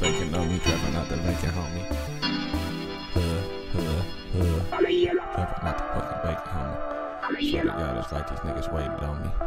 faking on me, trapping out the vacant, homie. Trapping out the fucking vacant, homie. Swear to God, it's like these niggas waited on me.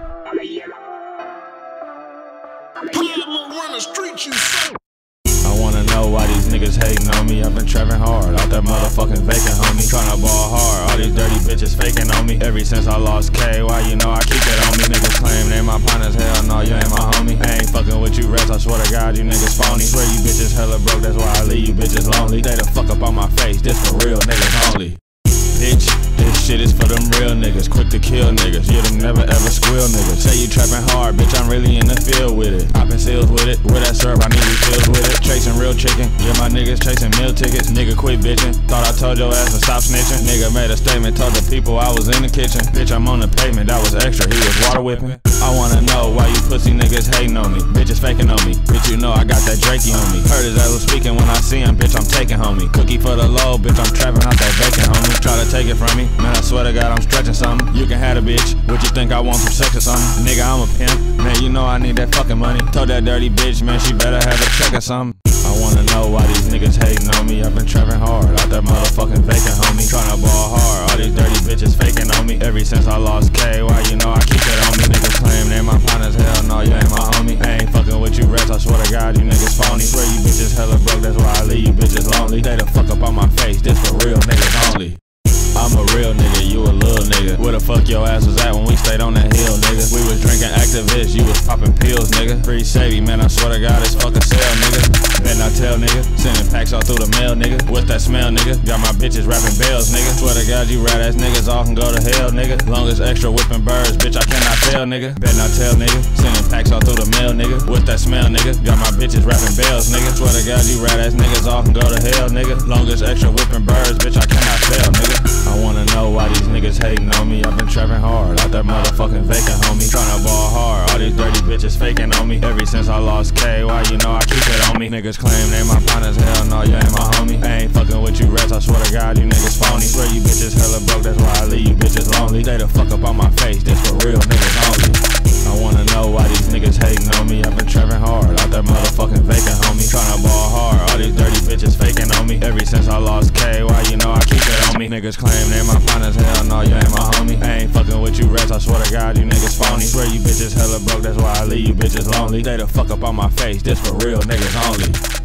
I wanna know why these niggas hating on me. I've been trapping hard out that motherfucking vacant, homie. Tryna ball hard, all these dirty bitches faking on me. Ever since I lost K, why you know I keep it on me. Niggas claim they my partners, hell no, you ain't my homie. I ain't fucking with you rest, I swear to God, you niggas phony. Swear you bitches hella broke, that's why I leave you bitches lonely. They the fuck up on my face, this for real niggas only. Bitch, this shit is for them real niggas, quick to kill niggas. Yeah, them never ever squeal niggas. Say you trapping hard, bitch, I'm really in the field with it. Popping seals with it, with that syrup, I need refills with it. Chasing real chicken, yeah, my niggas chasing meal tickets. Nigga quit bitching, thought I told your ass to stop snitching. Nigga made a statement, told the people I was in the kitchen. Bitch, I'm on the pavement, that was extra, he was water whipping. I wanna know why you pussy niggas hating on me. Bitches faking on me, bitch, you know I got that Drakey on me. Heard his ass was speaking when I see him, bitch, I'm taking homie. Cookie for the low, bitch, I'm trapping out that vacant homie. Try to take it from me, man, I swear to God, I'm stretching something. You can have a bitch, what you think I want some sex or something? Nigga, I'm a pimp, man, you know I need that fucking money. Told that dirty bitch, man, she better have a check or something. I wanna know why these niggas hating on me. I've been trapping hard out that motherfucking vacant, homie. Tryna ball hard, all these dirty bitches faking on me. Ever since I lost K, why you know I keep it on me. Niggas claim they my partners, hell no, you ain't my homie. I ain't fucking with you rest, I swear to God, you niggas phony. Swear you bitches hella broke, that's why I leave you bitches lonely. They the fuck up on my face, this for real niggas only. I'm a real nigga, you a little nigga. Where the fuck your ass was at when we stayed on that hill, nigga? We was drinking Actavis, you was popping pills, nigga. Free Savvy, man, I swear to God, it's fucking sale, nigga. Bet not tell, nigga. Sending packs all through the mail, nigga. What's that smell, nigga? Got my bitches rapping bells, nigga. Swear to God, you rat ass niggas all can go to hell, nigga. Long as extra whipping birds, bitch, I cannot fail, nigga. Bet not tell, nigga. Sending packs all through the mail, nigga. What's that smell, nigga? Got my bitches rapping bells, nigga. Swear to God, you rat ass niggas all can go to hell, nigga. Long as extra whipping birds, bitch, I cannot fail, nigga. I wanna know why these niggas hating on me. I've been trapping hard out that motherfucking vacant, homie. Tryna ball hard, all these dirty bitches faking on me. Ever since I lost K, why you know I keep it on me. Niggas claim they my partners, hell no, you ain't my homie. I ain't fucking with you rest, I swear to God, you niggas phony. Swear you bitches hella broke, that's why I leave you bitches lonely. They the fuck up on my face, this for real niggas only. I wanna know why these niggas hating on me. I've been trapping hard out that motherfucking vacant, homie. Tryna ball hard, all these dirty bitches faking on me. Ever since I lost K, why you know I keep it on me. Niggas claim they my partners, hell no, you ain't my homie. I ain't fucking with you rest, I swear to God, you niggas phony. Swear you bitches hella broke, that's why I leave you bitches lonely. They the fuck up on my face, this for real niggas only.